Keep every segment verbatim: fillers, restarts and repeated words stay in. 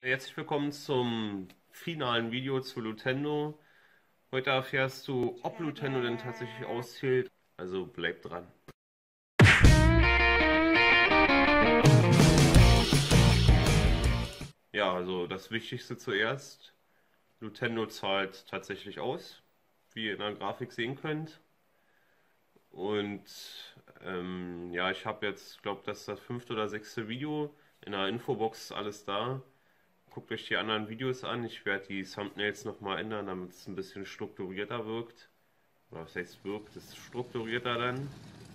Herzlich willkommen zum finalen Video zu Lutendo. Heute erfährst du, ob Lutendo denn tatsächlich auszählt, also bleib dran. Ja, also das Wichtigste zuerst, Lutendo zahlt tatsächlich aus, wie ihr in der Grafik sehen könnt. Und ähm, ja, ich habe jetzt, glaube das ist das fünfte oder sechste Video, in der Infobox ist alles da. Guckt euch die anderen Videos an. Ich werde die Thumbnails nochmal ändern, damit es ein bisschen strukturierter wirkt. Oder was heißt wirkt? Es ist strukturierter dann.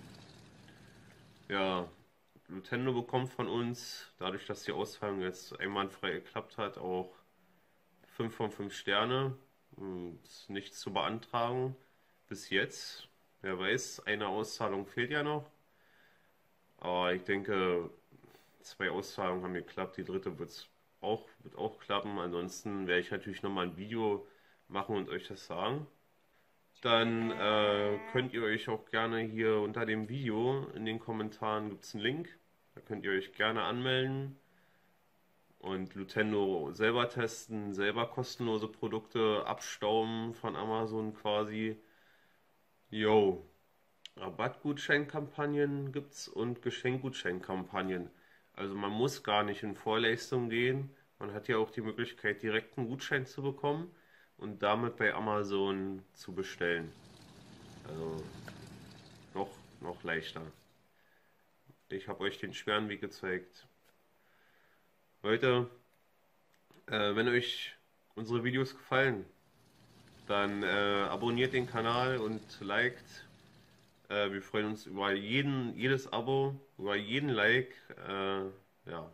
Ja, Lutendo bekommt von uns, dadurch, dass die Auszahlung jetzt einwandfrei geklappt hat, auch fünf von fünf Sterne. Ist nichts zu beantragen. Bis jetzt. Wer weiß, eine Auszahlung fehlt ja noch. Aber ich denke, zwei Auszahlungen haben geklappt. Die dritte wird's auch, wird auch klappen. Ansonsten werde ich natürlich nochmal ein Video machen und euch das sagen. Dann äh, könnt ihr euch auch gerne hier unter dem Video in den Kommentaren gibt es einen Link. Da könnt ihr euch gerne anmelden und Lutendo selber testen, selber kostenlose Produkte abstauben von Amazon quasi. Yo, Rabattgutscheinkampagnen gibt's und Geschenkgutscheinkampagnen. Also man muss gar nicht in Vorleistung gehen. Man hat ja auch die Möglichkeit, direkt einen Gutschein zu bekommen und damit bei Amazon zu bestellen. Also noch, noch leichter. Ich habe euch den schweren Weg gezeigt. Leute, äh, wenn euch unsere Videos gefallen, dann äh, abonniert den Kanal und liked. Äh, wir freuen uns über jeden, jedes Abo, über jeden Like. Äh, ja.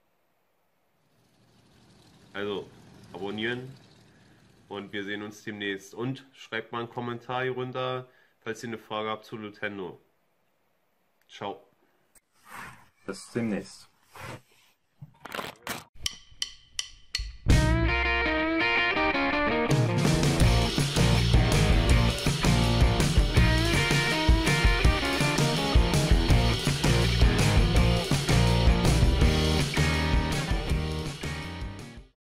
Also, abonnieren und wir sehen uns demnächst. Und schreibt mal einen Kommentar hier runter, falls ihr eine Frage habt zu Lutendo. Ciao. Bis demnächst.